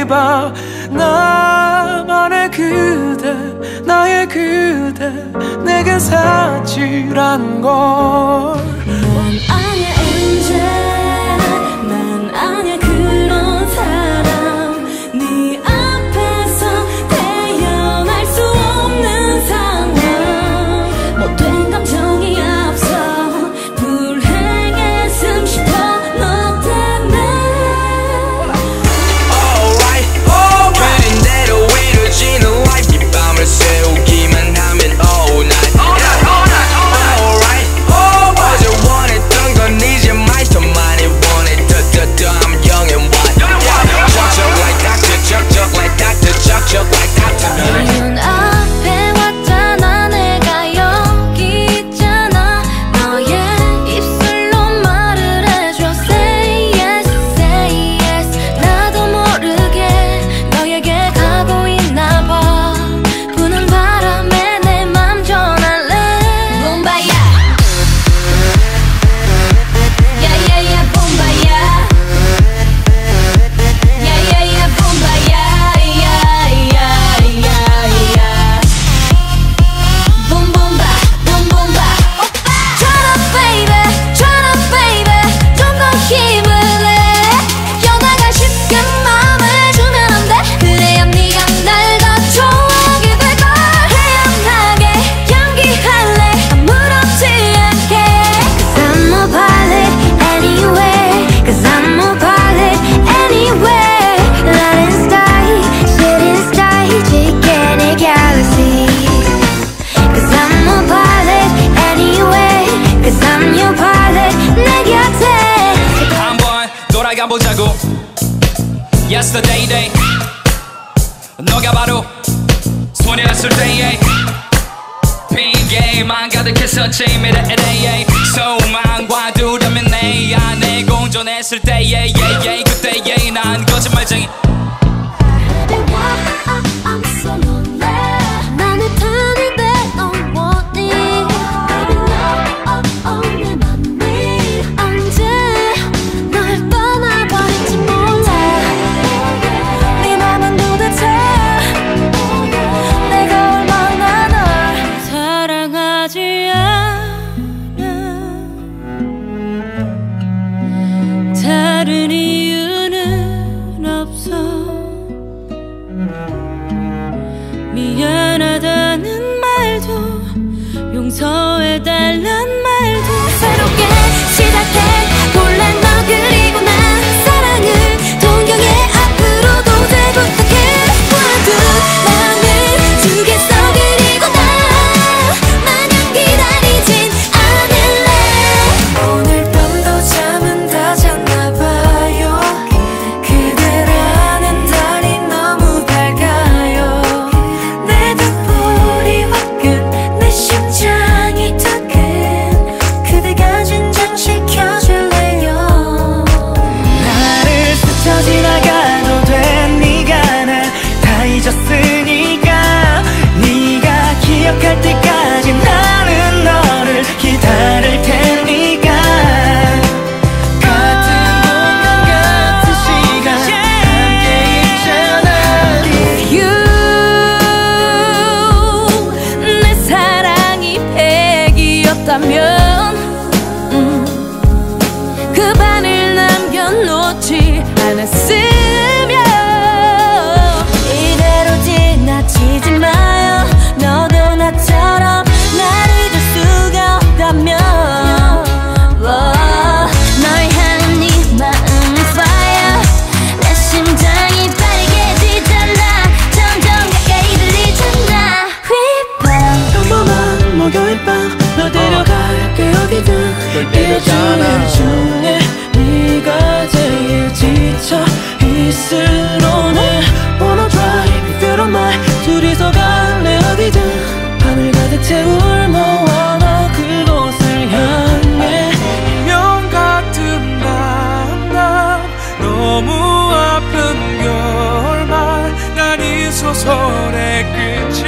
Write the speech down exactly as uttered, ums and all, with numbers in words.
밤 나만의 그대 나의 그대 내게 사치란 걸. 난 아니야 엔젤 난 아니야 그런 사람 네 앞에서 태어날 수 없는 상황 못된 감정이 앞서 불행에 숨 쉬어 너 때문에. Alright 그린 대로 이루어지는 life 이 밤을 새우기만 하면 all night Alright 어제 원했던 건 이제 많이 더 많이 원해 더더더 I'm young and wild 척척 like doctor 척척 like doctor 척척 like doctor. 눈 앞에 왔잖아 내가 여기 있잖아 너의 입술로 말을 해줘 Say yes say yes 나도 모르게 너에게 가고 있나 봐 부는 바람에 내 맘 전할래 봄바야 야야야 봄바야 야야야 봄바야 야야야야 봄봄바 봄봄바 오빠 Turn up baby turn up baby 좀 더 힘을 내 연하가 쉽게 마음을 주면 안 돼 그래야 네가 날 더 좋아하게 될걸 태연하게 연기할래 아무렇지 않게 Cause I'm a pilot anyway Cause I'm a pilot anyway Light sky shooting star 지게 내 galaxy Cause I'm a pilot anyway Cause I'm your pilot 내 곁에 한번 돌아가 보자고 Yesterday day 너가 바로 소녀였을 때에 핑계만 가득했었지 미래에 소망과 두려움이 내 안에 공존했을 때에 yeah, yeah, 그때에 난 거짓말쟁이 I'm so lonely 나는 편을 빼놓으니 Baby no oh oh 내 맘이 언제 널 떠나버릴지 몰라 네 맘은 도대체 내가 얼마나 널 사랑하지 않아 다른 이유는 없어 미안하다는 말도 용서해달란 말도 새롭게 시작해 볼래 너 그리고 난 사랑을 동경해 앞으로도 잘 부탁해 와도 마음을 주겠어 그리고 나 마냥 기다리진 않을래 오늘 밤도 잠은 다 잤나봐요 그대라는 달이 너무 밝아요 내 눈물이 화끈 내 심장이 뜨끈 그대가 진정시켜줄래요 나를 스쳐 지나가도 돼 네가 날 다 잊었으니까 네가 기억할 때까지 나는 너를 기다릴 테니까 같은 공간 같은 시간 함께 있잖아 You 내 사랑이 백이었다면 음, 그 반을 남겨놓지 않았으면 이대로 지나치지 마요 너도 나처럼 날 잊을 수가 없다면 oh, 널 향한 네 마음이 fire 내 심장이 빠르게 뛰잖아 점점 가까이 들리잖아 휘발 평범한 목요일 밤 너 데려갈게 어디든 일주일 중에 네가 제일 지쳐 있으러네 Wanna drive if you don't mind 둘이서 갈래 어디든 밤을 가득 채울 너와 나 그곳을 향해 명 같은 만남 너무 아픈 결말 난 이 소설의 끝